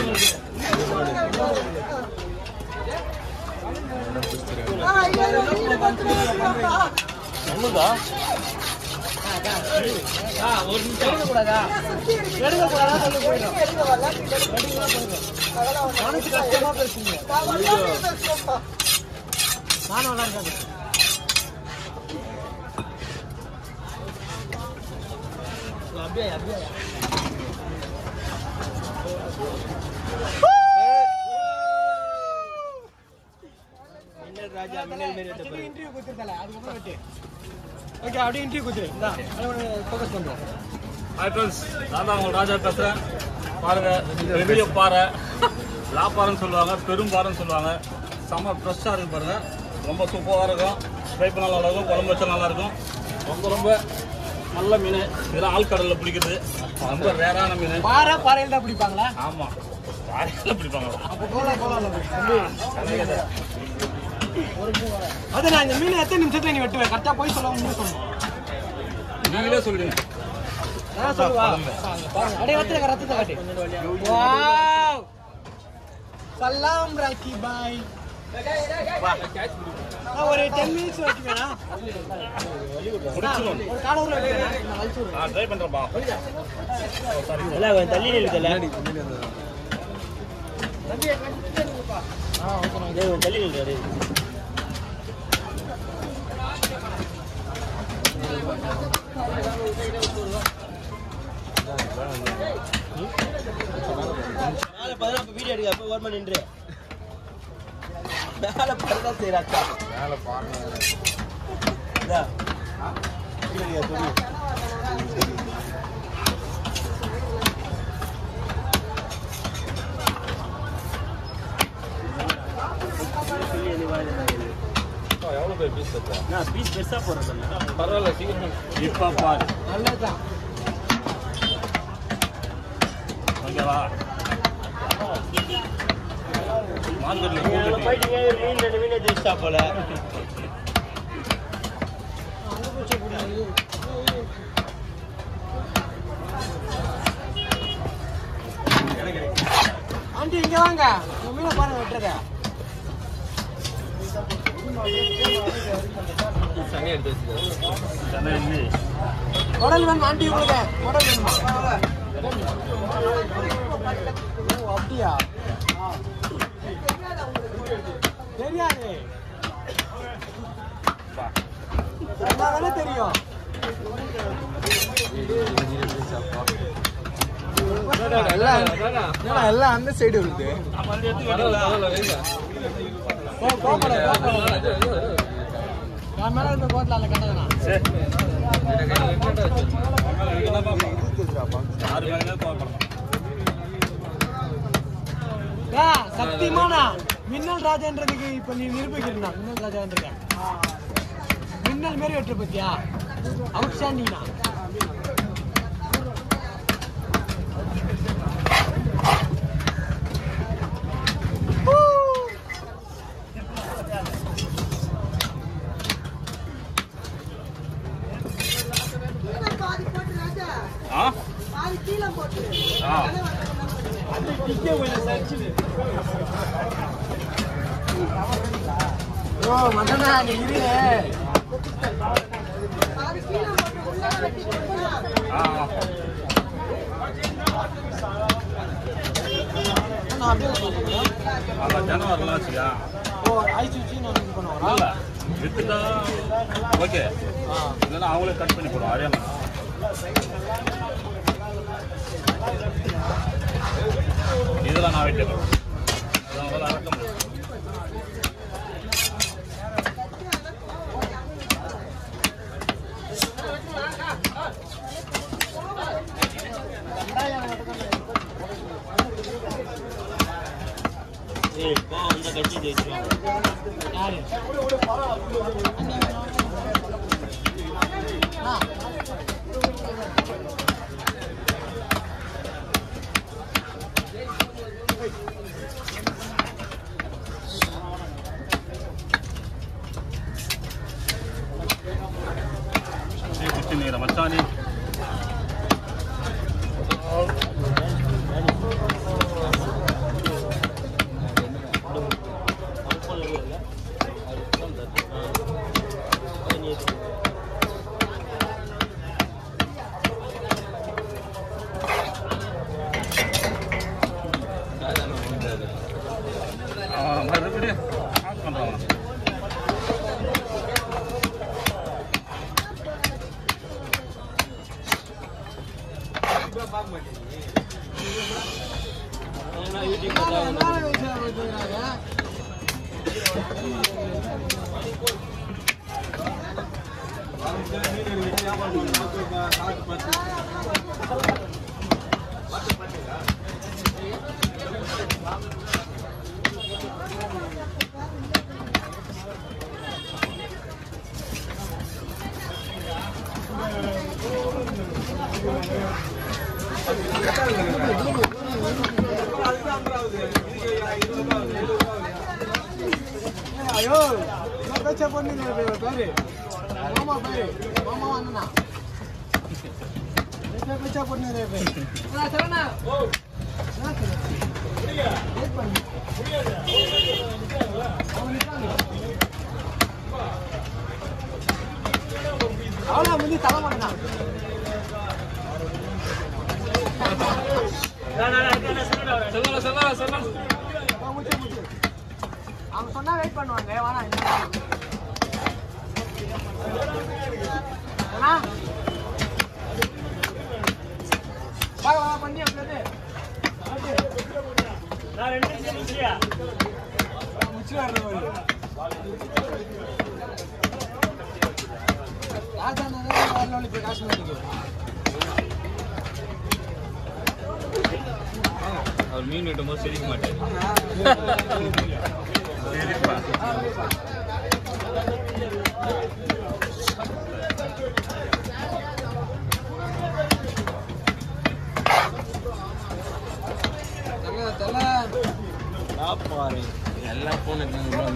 ராஜா பேசுறேன் பாருங்க. பெரிய பாறை லாப்பாறைன்னு சொல்லுவாங்க, பெரும் பாறைன்னு சொல்லுவாங்க. செம்ம ஃப்ரெஷ்ஷாக இருக்கு பாருங்க. ரொம்ப சூப்பராக இருக்கும். ஃப்ரை பண்ண நல்லா இருக்கும், குழம்பு வச்சா நல்லா இருக்கும். ரொம்ப ரொம்ப நல்ல மீன். இதெல்லாம் ஆழ்கடலில் பிடிக்கிறது. ரொம்ப ரேரான மீன். பாறையில் தான் பிடிப்பாங்களா? ஆமாம், பாறையில் பிடிப்பாங்களா? அது நான் இந்த மீன் எத்தனை நிமிஷத்துல நீ வெட்டுவேன்? கரெக்டாக போய் சொல்ல சொல்லணும். நீங்களே சொல்லுங்க. ரத்தத்தை காட்டி. சலாம் ராக்கி பாய். ஒரு 10 minutes வச்சுக்கா. ஒரு காலூர்ல ட்ரை பண்றப்பா. தள்ளி நில்லுதல்ல. தள்ளி நில்லுறாரு. மேல பாரு, அப்ப வீடியோ எடுக்க. அப்ப ஓரமா நின்று மேல பாருடா செய்றாச்சா. மேல பாருங்க. இதா வீடியோ எடுக்க எவ்வளோ பேர் பீஸ் வச்சா? நான் பீஸ் பெருசா போடுறேன். பரவாயில்ல, சீக்கிரம் இப்போ பாரு. நல்லதுதான். ஓகேவா? மார்க்கெட்டில் மீன் மீன் ஜெயிச்சா போல. ஆண்டி இங்க வாங்க, மீனை பாருங்க வெட்டுறத. குடல் வேணும் ஆண்டி உங்களுக்கு? குடல் வேணுமா? அப்படியா? தெரியாது, தெரியும். எல்லாம் அந்த சைடு இருக்கு. சத்தியமானா மின்னல் ராஜான்றதுக்கு இப்ப நீ நிரூபிக்கிறா. மின்னல் ராஜான்ற மின்னல் மாரி வெட்டுற பத்தியா? அவுட் ஸ்டாண்டிங்னா மதனா நீ இரு. ஜனவரிலாம் வச்சுக்கா. வித்துட்டா ஓகே, இல்லைன்னா அவங்களே கட் பண்ணி போடுவோம். அதே மாதிரி இதெல்லாம் நான் வெட்டேன். அதெல்லாம் அடக்க முடியும். கட்சி ஜெயிச்சிருவாங்க. மச்சானி ஐயோ பேச்ச பொண்ணு பேரு மாமா பேரு மாமா அண்ணா பேச்ச பொண்ணு பேரு சரணா அவனா முந்தி தலை மாட்டான் அவங்க சொன்னா வெயிட் பண்ணுவாங்க வாடா வா பண்ணி அப்படியே நான் ரெண்டு நிமிஷம் முடிச்சியா முடிச்சு வரணும் ராஜா நான் போய் காசு பண்ணிக்கு அவர் மீன் வெட்டும் போது சிரிக்க மாட்டேன் எல்லாம் போன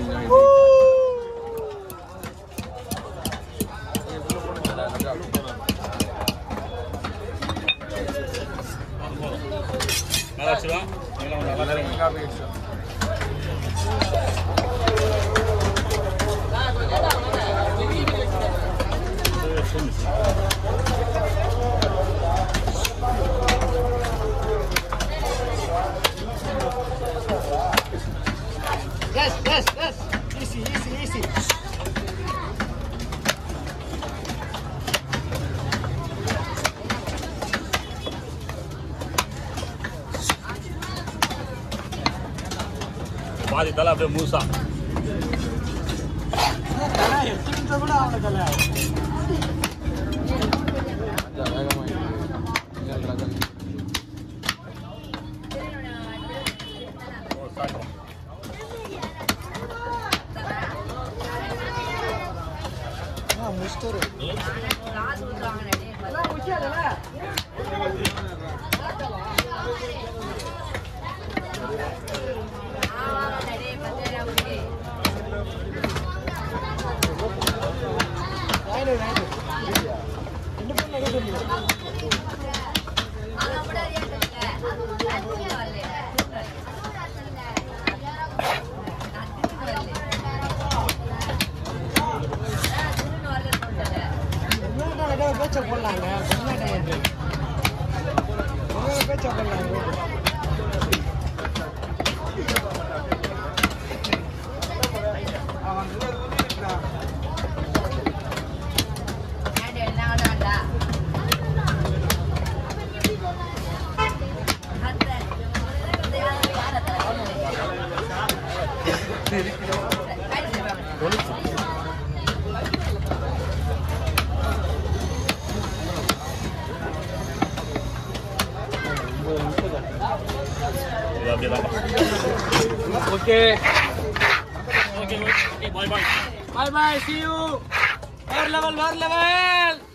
நல்லா வச்சுக்கலாம் Yes. Easy. பாதி தலை அப்படியே மூசா கூட அவன தலை முஸ்டர் காசு ஊத்துறாங்க எல்லாம் முக்கியல பேச்ச போடலாங்க பேச்ச போடலாங்க Okay. Bye. See you. Lower level.